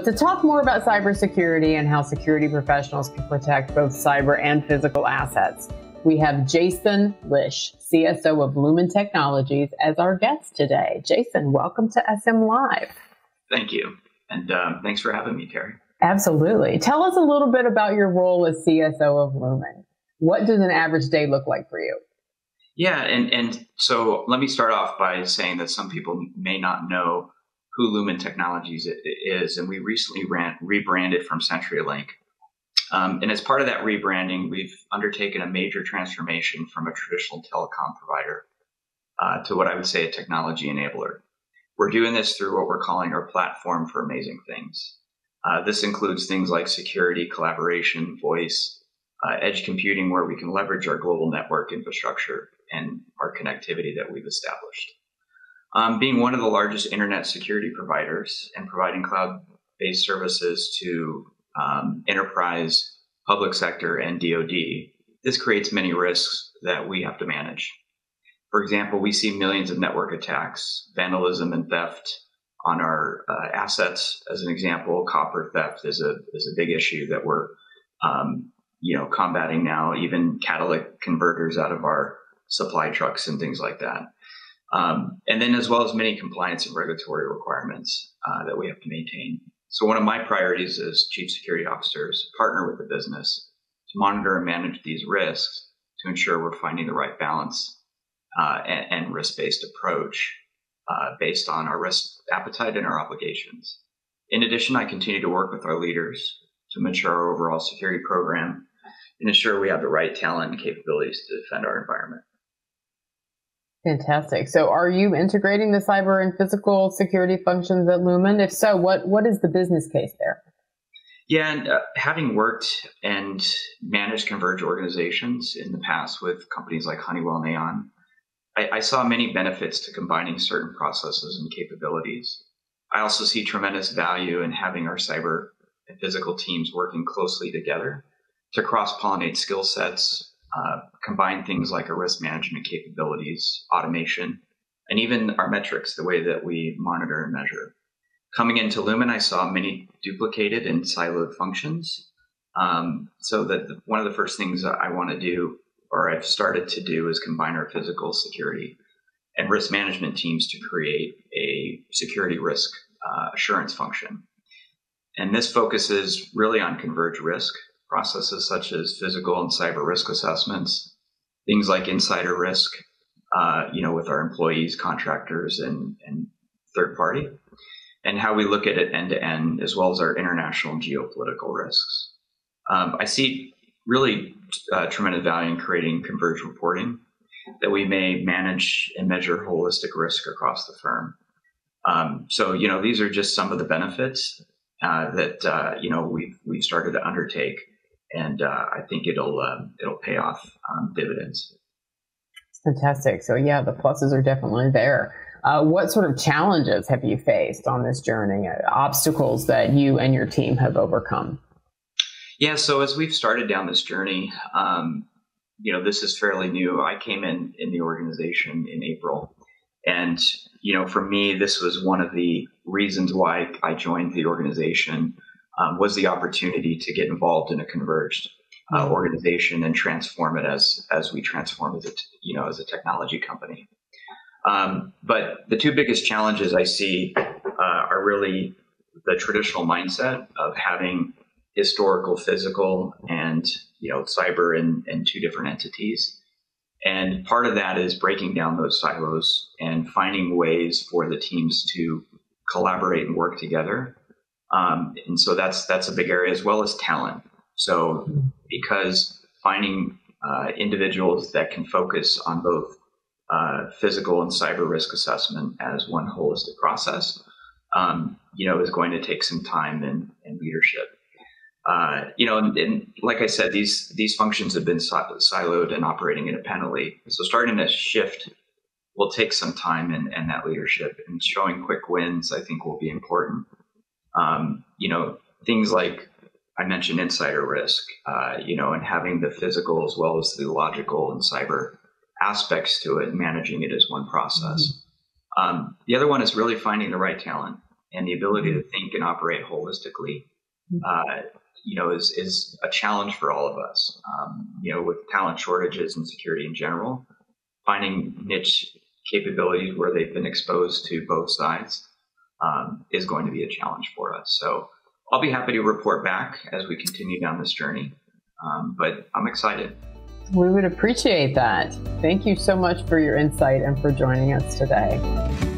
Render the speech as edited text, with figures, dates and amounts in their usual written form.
To talk more about cybersecurity and how security professionals can protect both cyber and physical assets, we have Jason Lish, CSO of Lumen Technologies, as our guest today. Jason, welcome to SM Live. Thank you. And thanks for having me, Terry. Absolutely. Tell us a little bit about your role as CSO of Lumen. What does an average day look like for you? Yeah, and so let me start off by saying that some people may not know who Lumen Technologies is, and we recently rebranded from CenturyLink. And as part of that rebranding, we've undertaken a major transformation from a traditional telecom provider to what I would say a technology enabler. We're doing this through what we're calling our platform for amazing things. This includes things like security, collaboration, voice, edge computing, where we can leverage our global network infrastructure and our connectivity that we've established. Being one of the largest internet security providers and providing cloud-based services to enterprise, public sector, and DoD, this creates many risks that we have to manage. For example, we see millions of network attacks, vandalism, and theft on our assets. As an example, copper theft is a big issue that we're combating now, even catalytic converters out of our supply trucks and things like that. And then as well as many compliance and regulatory requirements that we have to maintain. So one of my priorities as Chief Security Officer is to partner with the business to monitor and manage these risks to ensure we're finding the right balance and risk-based approach based on our risk appetite and our obligations. In addition, I continue to work with our leaders to mature our overall security program and ensure we have the right talent and capabilities to defend our environment. Fantastic. So are you integrating the cyber and physical security functions at Lumen? If so, what is the business case there? Yeah, and having worked and managed converged organizations in the past with companies like Honeywell and Aon, I saw many benefits to combining certain processes and capabilities. I also see tremendous value in having our cyber and physical teams working closely together to cross-pollinate skill sets, combine things like our risk management capabilities, automation, and even our metrics, the way that we monitor and measure. Coming into Lumen, I saw many duplicated and siloed functions. So that one of the first things I want to do, or I've started to do, is combine our physical security and risk management teams to create a security risk assurance function. And this focuses really on converged risk processes such as physical and cyber risk assessments, things like insider risk, with our employees, contractors, and third party, and how we look at it end to end, as well as our international and geopolitical risks. I see really tremendous value in creating converged reporting that we may manage and measure holistic risk across the firm. So these are just some of the benefits that we've started to undertake, and I think it'll pay off dividends. Fantastic. So yeah, the pluses are definitely there. What sort of challenges have you faced on this journey? Obstacles that you and your team have overcome? Yeah. So as we've started down this journey, this is fairly new. I came in the organization in April, and for me, this was one of the reasons why I joined the organization. Was the opportunity to get involved in a converged organization and transform it as we transform as a technology company. But the two biggest challenges I see are really the traditional mindset of having historical, physical, and cyber in two different entities. And part of that is breaking down those silos and finding ways for the teams to collaborate and work together. And so that's a big area, as well as talent. So because finding individuals that can focus on both physical and cyber risk assessment as one holistic process, is going to take some time and leadership. And like I said, these functions have been siloed and operating independently. So starting to shift will take some time and that leadership, and showing quick wins, I think, will be important. Things like I mentioned insider risk, and having the physical as well as the logical and cyber aspects to it, managing it as one process. The other one is really finding the right talent and the ability to think and operate holistically, is a challenge for all of us. With talent shortages and security in general, finding niche capabilities where they've been exposed to both sides is going to be a challenge for us. So I'll be happy to report back as we continue down this journey, but I'm excited. We would appreciate that. Thank you so much for your insight and for joining us today.